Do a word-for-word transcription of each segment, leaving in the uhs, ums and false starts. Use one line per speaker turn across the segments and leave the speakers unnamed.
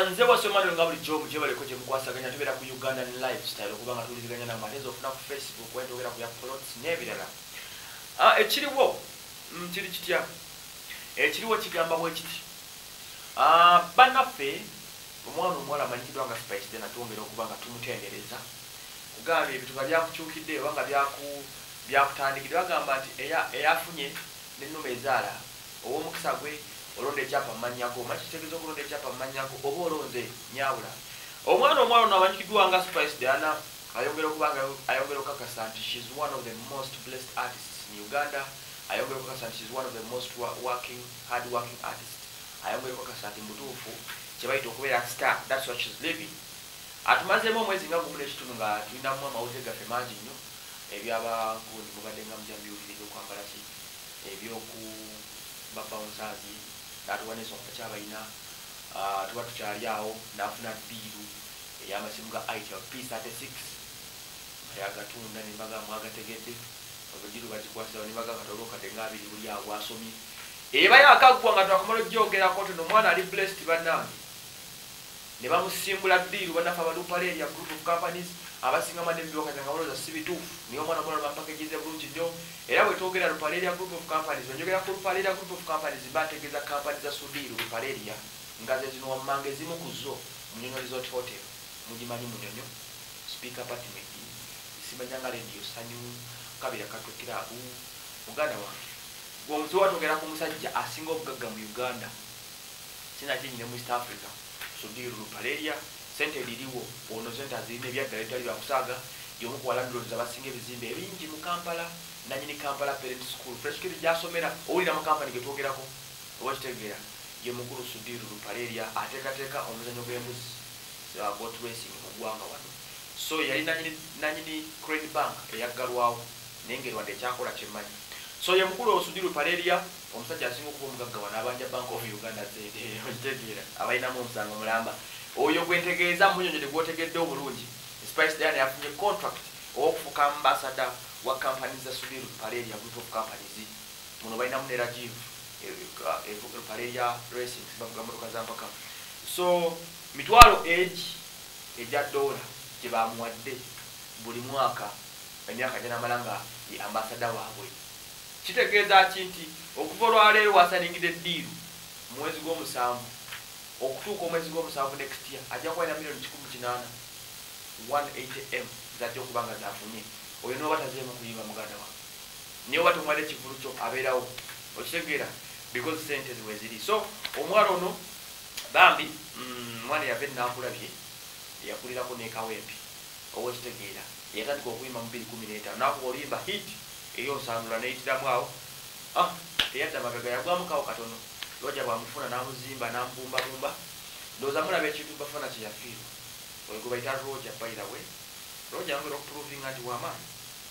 nze wasomani nga buli job gye baleko gye mukwasaganya tubeera ku Ugandan lifestyle okubanga tuwuliziganya n'amatezo ofuna ku Facebook wenda ogera ku ya plots n'ebirala. Ekiriwo kiri kitya? Ekiriwo kigamba bwe kiti bannaffe omwana omuwala amanyikiddwa nga Spice Dena twongera okuba nga tumutendereza kugamba ebituba byakukyukidde oba nga byakutandikidde bagamba nti eyafunye n'ennume ezaala ow'omukisa gwe olonda ekyapa mu mannyako omanyi kitegeeza okulonda ekyapa mu mannyako oba olonze nyawula. Omwana omuwala ono amanyikiddwa nga Spice Dena ayongera okuba nga ayongera okukakasa nti she's one of the most blessed artists in Uganda. Ayongera okukakasa nti she's one of the most working hard working artists. Ayongera okukakasa nti mutuufu kyebayita okubeera star, that's what she's living. Atumazeemu omwezi nga gumu n'ekitundu nga tulinamu amawulire gaffe mangi nnyo ebyabagundi mubadde nga mujja mbiwulira ebyokwambala ki ebyoku babawunsazi n'atuwa n'ensonga kyabayina tuba tukyali awo n'afuna ddiiru ey'amasimu ga itel p thirty-six yagatunda nembaga mwagategedde oluddiiru bagikwasirawo nembaga katolo kadde nga abiri buli awo asomye eba yakaggwa nga twakamala ojjogerako tono omwana ali blessed bannange ne bamusimbula ddiiru bannaffe abalupaleria group of companies abasinga madde mubyokaza nga balooza si bituufu niyo omwana omwana bampakejize bulungi nnyo era bwe twogera Lupaleria group of companies wenjogera ku Lupaleria group of companies bategeeza kampani za Sudiru Lupaleria nga ze zino wammanga ezimu ku zo Munyonyo Resort Hotel mugimanyi Munyonyo Speaker Apartment Simanyanga Radio Sanyu Kabira Katwe Kirabu muganda wange gwomuzi watwogera ku musajja asinga obugagga mu Uganda kina kinyine mu East Africa Sudiru Lupaleria sente liriwo ono sente azirina ebyaddala ebitali byakusaaga y'omu ku balandirozi abasinga ebizimbe ebingi mu Kampala nanyini Kampala Parent School freshkiri gyasomera owulira mu kampani ge twogerako oba kitegeera ye mukulu Sudiru Lupaleria ateekateeka omuzannyo gw'embuzi goat racing mu ggwanga wano so yali nanyini nanyini Credit Bank eyaggalwawo naye ng'erwadde ekyakola kyemmanyi so ye mukulu Sudiru Lupaleria omusajja asinga okuba omugagga wano abanja Bank of Uganda zete okitegeera abalinamu omusango mulamba oyo gwentegeeza Munyonyo tegwotegedde obulungi Spice Dena yafunye contract okufuka ambassador wa companies za Sudiru Lupaleria group of companies muno balinamu ne Rajiv Lupaleria Racing bavuga motoka za mpaka so mitwalo age ejja dola gye bamuwadde buli mwaka emyaka jana malanga ye ambassador waabwe kitegeeza ki nti okuva olwaleero wasaningidde ddiiru mwezi gw'omusanvu okutuuka omwezi gw'omusanvu next year ajja kuba na milioni kikumi kinaana one eighty m zajja okuba nga zafunye oyo niwo batazeemu kuyimba muganda wa niyo batomwala ekivulu kyo abeerawo okitegeera because sente ziwe ziri so omwala ono bambi mwana yava enaakulabye yakulirako nekawempi oba okitegeera yatandika okuyimba mu bbiri kumi n'etaano nakuba oluyimba hit eyonsandula neyitiramu awo teyadda magaga yagwamu kawo katono Roja bwamufuna namuzimba nambumbabumba ndowooza mulaba ekintu bafana kye yafiirwa oyo gwe bayita Roja by the way Roja yongera okuproving nti wamaanyi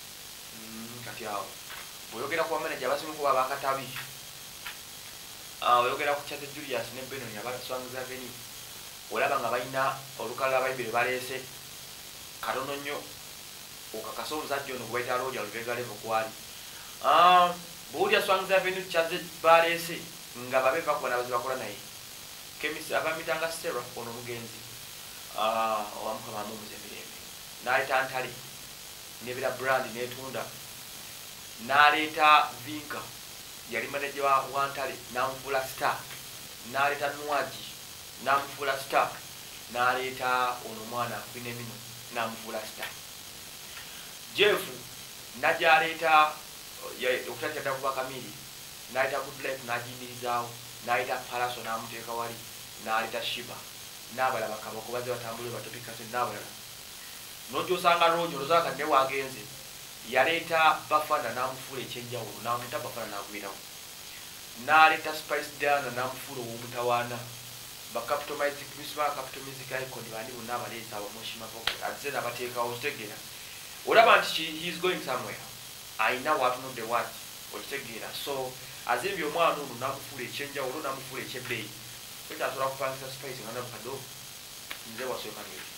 kati awo bw'oyogera ku bamanaja abasinga okuba abakatabi oyogera ku Chate Julius ne Benoni Swangz Avenue olaba nga balina olukalala Bayibuli baleese katono nnyo okakasa omusajja ono gwe bayita Roja Lubega Level kwali bw'owulira Swangz Avenue Chate baleese nga babe bakuba n'abazi bakola naye kemisi abamitanga Sarah ono mugenzi owamukama mumuzemirembe n'aleeta Ntale nebira brand n'etunda n'aleeta Vinka yali manager wa Ntale n'amufuula star n'aleeta Nwaji n'amufuula star n'aleeta ono mwana Binemino n'amufuula star Jeff najaleeta okutatya kuba Kamili n'aleeta Good Life n'agiyimirizaawo n'aleeta Palaso n'amuteeka wali n'aleeta Shiba n'abalala bakaba kubaze batambule batopikase n'abalala n'ojja osanga Rojo olozaka ne wagenze yaleeta Bafana n'amufuula ekyenjawulo n'amuta Bafana n'agwirawo n'aleeta Spice Dena n'amufuula ow'omutawaana bacapitalized Christmas capital music icon bandi bonna abaleesa abamushima voko ate n'abateekawo kitegeera olaba nti he is going somewhere ayina watunudde wati okitegeera so azimbye omwana ono n'amufuula ekyenjawulo n'amufuula ekyebbeeyi ekyasobola kupangisa Spice nga nabukado nze wasooka ngeri